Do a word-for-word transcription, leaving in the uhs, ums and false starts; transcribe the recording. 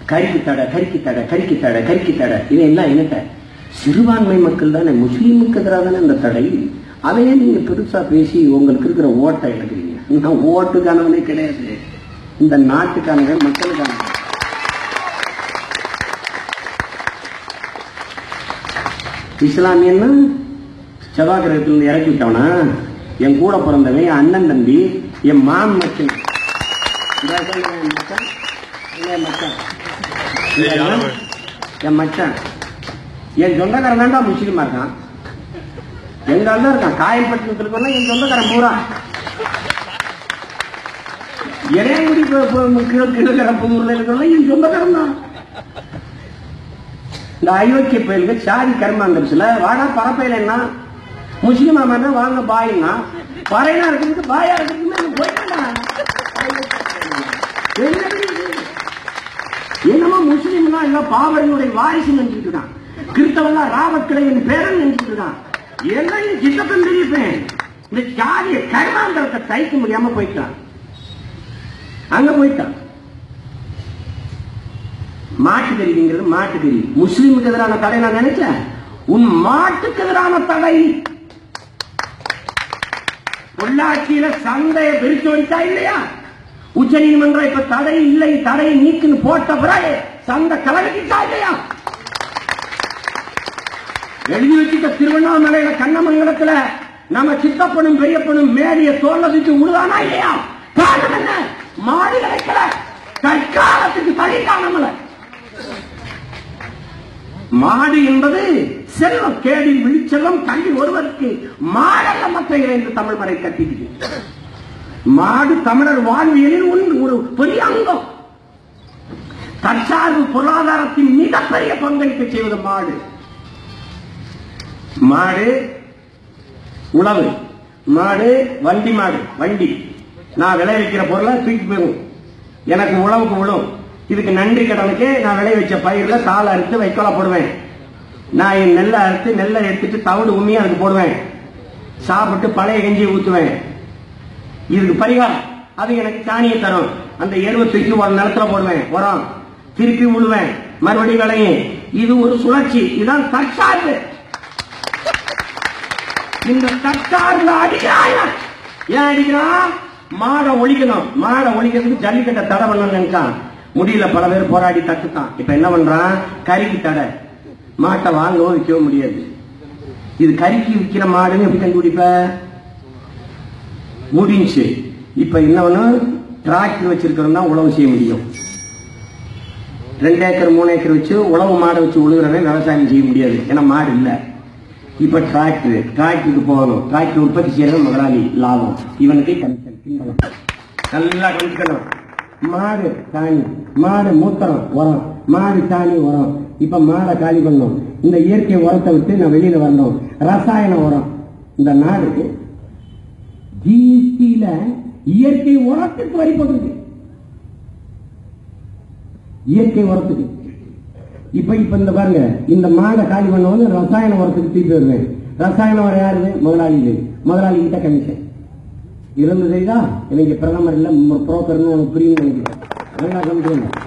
கறிக்கு தடை, கறிக்கு தடை, கறிக்கு தடை, கறிக்கு தடை. இதெல்லாம் என்னட்ட சிறுபான்மை மக்கள் தானே, முஸ்லீமுக்கு எதிராக தானே இந்த தடை. அதையே நீங்க பெருசா பேசி உங்களுக்கு இருக்கிற ஓட்டை எடுக்கிறீங்க. நான் ஓட்டுக்கானவனே கிடையாது, இந்த நாட்டுக்கானவன், மக்களுக்கான. இஸ்லாமியன்னா செவ்வாய் கிரகத்திலிருந்து இறக்கி விட்டவனா? என் கூட பிறந்தவன், என் அண்ணன் தம்பி, என் மாமன் மச்சன், என் மச்சான், என் சொந்தக்காரன் தான்டா முஸ்லீமா இருக்கான். எங்க தான் இருக்கான் காயல்பட்டினத்துல, என் சொந்தக்காரன் பூரா. இளையங்குடி கிழக்கிற புதூர்ல இருக்கிற என் சொந்தக்காரன் தான். இந்த அயோக்கிய பயிலுக்கு சாதி கர்மாந்திரத்துல வாடா பரப்பையிலன்னா முஸ்லீமா மாதிரி வாங்க பாயின்னா பறையனா இருக்கிறதுக்கு பாயா இருக்கிறதுக்கு போயிட்டான். என்னமோ முஸ்லீம்னா எல்லாம் பாவரனுடைய வாரிசு நினைச்சிட்டு இருக்கான், கிறிஸ்தவன் ராவக்கிளையின் பேரன் நினைச்சிட்டு இருக்கான். எல்லாம் சித்தப்பன் தெரிவிப்பேன். இந்த ஜாதிய கர்மாந்திரத்தை தைக்க முடியாம போயிட்டான், அங்க போயிட்டான். மாட்டுக்கறிங்கிறது மாட்டுக்கறி. முஸ்லீமுக்கு எதிரான தடை நான் நினைச்சேன், உன் மாட்டுக்கு எதிரான தடை. பொள்ளாச்சியில சந்தையை பிரிச்சு வைத்தா இல்லையா? உச்ச நீதிமன்றம் இப்ப தடை இல்லை, தடை நீக்குன்னு போட்ட பிறகு சந்தை கலகிட்டா இல்லையா? எழுதி வச்சுட்ட திருவண்ணாமலையில கண்ணமங்கலத்துல நம்ம சித்தப்பனும் பெரியப்பனும் மேலிய தோல்ல வச்சு உழுதானா இல்லையா? காரணம் என்ன? மாடு கிடைக்கல, தற்காலத்துக்கு தடைக்கானமல. மாடு என்பது செல்வம், கேடில் விழிச்செல்வம், கல்வி ஒருவருக்கு மாடல்ல மற்ற என்று தமிழ் மறை கட்டிட்டு. மாடு தமிழர் வாழ்வியலில் ஒரு பெரிய அங்கம். தற்சார்பு பொருளாதாரத்தின் மிகப்பெரிய பங்களிப்பு செய்வது மாடு. மாடு உழவு, மாடு வண்டி, மாடு வண்டி. நான் விளைவிக்கிற பொருளை தூக்கி போயிடும், எனக்கு உழவுக்கு விழும். இதுக்கு நன்றி கடனுக்கு நான் விளை வச்ச பயிர்ல தாளை அறுத்து வைக்கோல போடுவேன். நான் என் நெல்லை அறுத்து நெல்லை எடுத்துட்டு தவிடு உண்மையா அதுக்கு போடுவேன், சாப்பிட்டு பழைய கஞ்சி ஊத்துவேன். இதுக்கு பரிகாரம் அது எனக்கு சாணியை தரும். அந்த எருவை தூக்கி ஒரு நிலத்துல போடுவேன், உரம் திருப்பி விடுவேன், மறுபடியும் விளையும். இது ஒரு சுழற்சி. இதுதான் தற்சார்பு. இந்த தற்சார்பு அடிக்கிறாங்க. ஏன் அடிக்கிறான்? மாடை ஒழிக்கணும். மாடை ஒழிக்கிறதுக்கு ஜல்லிக்கட்டை தடை பண்ணணும்னு நினைச்சான், முடியல. பல பேர் போராடி தட்டுத்தான். இப்ப என்ன பண்றான்? கறிக்கு தடை. மாட்டை வாங்கவும் விற்கவும் முடியாது. இது கறிக்கு விற்கிற மாடுன்னு எப்படி கண்டுபிடிப்ப? முடிஞ்சு. இப்ப என்ன டிராக்டர் வச்சிருக்கிறோம் தான் உழவு செய்ய முடியும். ரெண்டு ஏக்கர் மூணு ஏக்கர் வச்சு உழவு மாடை வச்சு உழுகிறவன் விவசாயம் செய்ய முடியாது, ஏன்னா மாடு இல்ல. இப்ப டிராக்டர், டிராக்டருக்கு போகணும். டிராக்டர் உற்பத்தி செய்யறது முதலாளி, லாபம். இவனுக்கு கமிஷன் நல்லா கமிக்கணும். மாடு தானி, மாடு மூத்திரம் உரம், மாடு தானி உரம். இப்ப மாடை காலி பண்ணணும். இந்த இயற்கை உரத்தை விட்டு நான் வெளியில வரணும். ரசாயன உரம். இந்த நாடு ஜிஎஸ்டியில இயற்கை உரத்துக்கு வரி போட்டு, இயற்கை உரத்துக்கு. இப்ப இப்ப இந்த பாருங்க, இந்த மாடை காலி பண்ண வந்து ரசாயன உரத்துக்கு திருப்பி வருவேன். ரசாயன உரம் யாரு? முதலாளி. முதலாளி கிட்ட கமிஷன் இருந்து செய்தா இவங்க பிரதமர் இல்ல புரோக்கர்னு புரியும் நினைக்கிறேன்.